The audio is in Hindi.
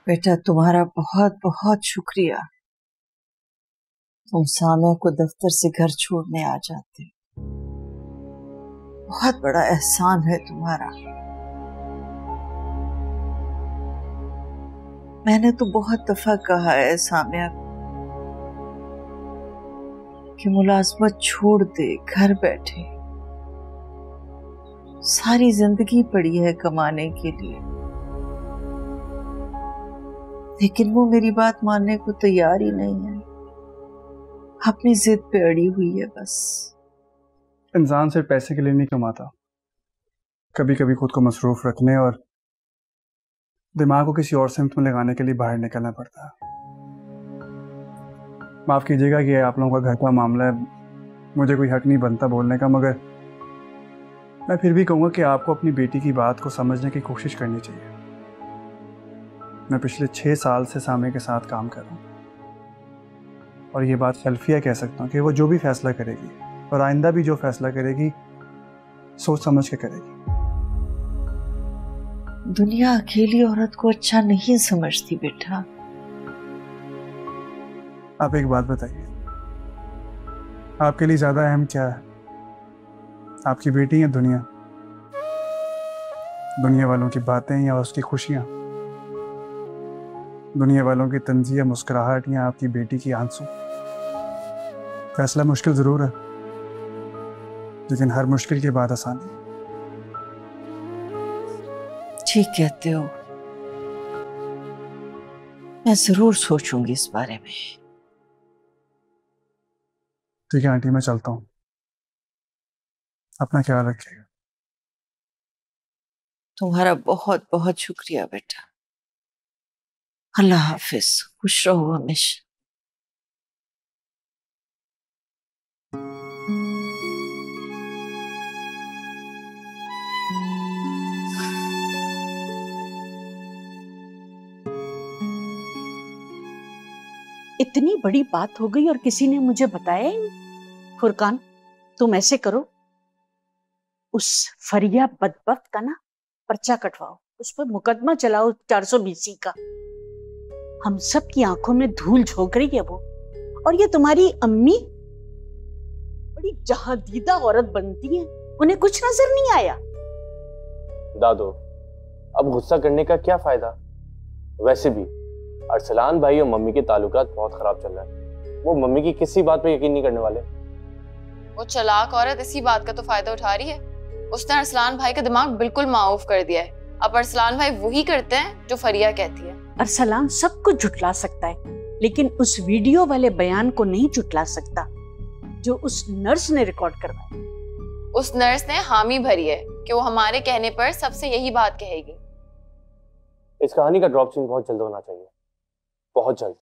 बेटा तुम्हारा बहुत बहुत शुक्रिया। तुम सामिया को दफ्तर से घर छोड़ने आ जाते, बहुत बड़ा एहसान है तुम्हारा। मैंने तो बहुत दफा कहा है सामिया कि मुलाजमत छोड़ दे, घर बैठे। सारी जिंदगी पड़ी है कमाने के लिए, लेकिन वो मेरी बात मानने को तैयार ही नहीं है, अपनी जिद पे अड़ी हुई है बस। इंसान सिर्फ पैसे के लिए नहीं कमाता, कभी कभी खुद को मसरूफ रखने और दिमाग को किसी और सिमत में लगाने के लिए बाहर निकलना पड़ता है। माफ़ कीजिएगा कि आप लोगों का घर का मामला है, मुझे कोई हक नहीं बनता बोलने का, मगर मैं फिर भी कहूँगा कि आपको अपनी बेटी की बात को समझने की कोशिश करनी चाहिए। मैं पिछले 6 साल से सामे के साथ काम कर रहा हूँ और ये बात खल्फिया कह सकता हूँ कि वो जो भी फैसला करेगी और आइंदा भी जो फैसला करेगी सोच समझ के करेगी। दुनिया अकेली औरत को अच्छा नहीं समझती बेटा। आप एक बात बताइए, आपके लिए ज्यादा अहम क्या है, आपकी बेटी या दुनिया? दुनिया वालों की बातें या उसकी खुशियां? दुनिया वालों की तंज़ी या मुस्कुराहट या आपकी बेटी की आंसू? फैसला मुश्किल जरूर है, लेकिन हर मुश्किल के बाद आसानी। ठीक कहते हो, मैं जरूर सोचूंगी इस बारे में। ठीक है आंटी, मैं चलता हूँ, अपना ख्याल रखिएगा। तुम्हारा बहुत बहुत शुक्रिया बेटा। अल्लाह हाफिज, खुश रहो हमेशा। इतनी बड़ी बात हो गई और किसी ने मुझे बताया ही नहीं। फुरकान, तुम ऐसे करो, उस फरिया बदबख्त का ना पर्चा कटवाओ, उस पर मुकदमा चलाओ 420 का। हम सब की आंखों में धूल झोंक रही है वो, और ये तुम्हारी अम्मी बड़ी जहादीदा औरत बनती है, उन्हें कुछ नजर नहीं आया। दादो, अब गुस्सा करने का क्या फायदा? वैसे भी अरसलान भाई और मम्मी के ताल्लुकात बहुत खराब चल रहा है, वो मम्मी की किसी बात पे यकीन नहीं करने वाले। वो चालाक औरत इसी बात का तो फायदा उठा रही है। उसने अरसलान भाई का दिमाग बिल्कुल माऊफ कर दिया है। अब अरसलान भाई वही करते हैं जो फरिया कहती है। अरसलान सब कुछ झुटला सकता है, लेकिन उस वीडियो वाले बयान को नहीं झुटला सकता जो उस नर्स ने रिकॉर्ड करवाया। उस नर्स ने हामी भरी है कि वो हमारे कहने पर सबसे यही बात कहेगी। इस कहानी का ड्रॉप सीन बहुत जल्द होना चाहिए, बहुत जल्द।